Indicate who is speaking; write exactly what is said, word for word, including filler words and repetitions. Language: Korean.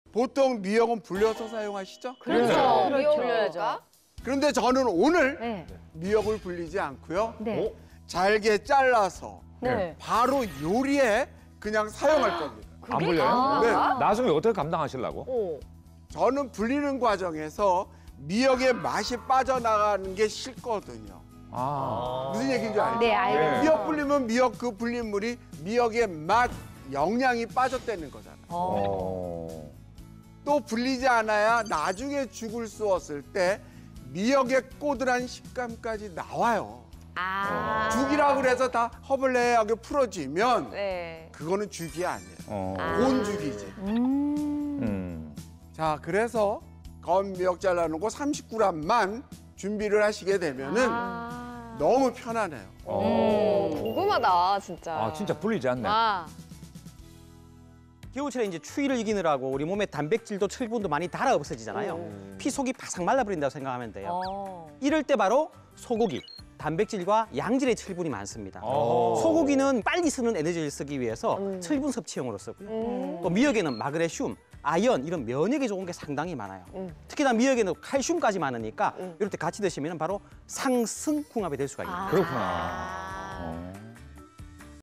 Speaker 1: 보통 미역은 불려서 사용하시죠?
Speaker 2: 그렇죠.
Speaker 3: 네.
Speaker 2: 미역 불려야죠.
Speaker 1: 그런데 저는 오늘
Speaker 3: 네.
Speaker 1: 미역을 불리지 않고요.
Speaker 3: 네.
Speaker 1: 잘게 잘라서
Speaker 2: 네.
Speaker 1: 바로 요리에 그냥 사용할 겁니다.
Speaker 4: 안 불려요?
Speaker 2: 아.
Speaker 1: 네.
Speaker 4: 나중에 어떻게 감당하시려고?
Speaker 2: 오.
Speaker 1: 저는 불리는 과정에서 미역의 맛이 빠져나가는 게 싫거든요.
Speaker 4: 아.
Speaker 1: 무슨 얘기인지 알죠?
Speaker 3: 네, 알겠습니다.
Speaker 1: 미역 불리면 미역 그 불린 물이 미역의 맛, 영양이 빠졌다는 거잖아요.
Speaker 4: 어.
Speaker 1: 또 불리지 않아야 나중에 죽을 쏘았을 때 미역의 꼬들한 식감까지 나와요.
Speaker 2: 아.
Speaker 1: 죽이라 그래서 다 허벌레하게 풀어지면
Speaker 2: 네.
Speaker 1: 그거는 죽이 아니에요.
Speaker 4: 어.
Speaker 1: 곤죽이지.
Speaker 3: 음.
Speaker 4: 음.
Speaker 1: 자, 그래서 검 미역 잘라놓고 삼십 그램만 준비를 하시게 되면은
Speaker 2: 아.
Speaker 1: 너무 편하네요.
Speaker 4: 어.
Speaker 2: 궁금하다, 진짜.
Speaker 4: 아, 진짜 불리지 않네.
Speaker 2: 와.
Speaker 5: 겨울철에 이제 추위를 이기느라고 우리 몸의 단백질도 철분도 많이 달아 없어지잖아요. 피 속이 바싹 말라버린다고 생각하면 돼요.
Speaker 2: 어.
Speaker 5: 이럴 때 바로 소고기, 단백질과 양질의 철분이 많습니다.
Speaker 4: 어.
Speaker 5: 소고기는 빨리 쓰는 에너지를 쓰기 위해서
Speaker 2: 음.
Speaker 5: 철분 섭취용으로 쓰고요.
Speaker 2: 음.
Speaker 5: 또 미역에는 마그네슘, 아연 이런 면역에 좋은 게 상당히 많아요.
Speaker 2: 음.
Speaker 5: 특히나 미역에는 칼슘까지 많으니까
Speaker 2: 음.
Speaker 5: 이럴 때 같이 드시면 바로 상승궁합이 될 수가 있습니다.
Speaker 2: 아.
Speaker 4: 그렇구나.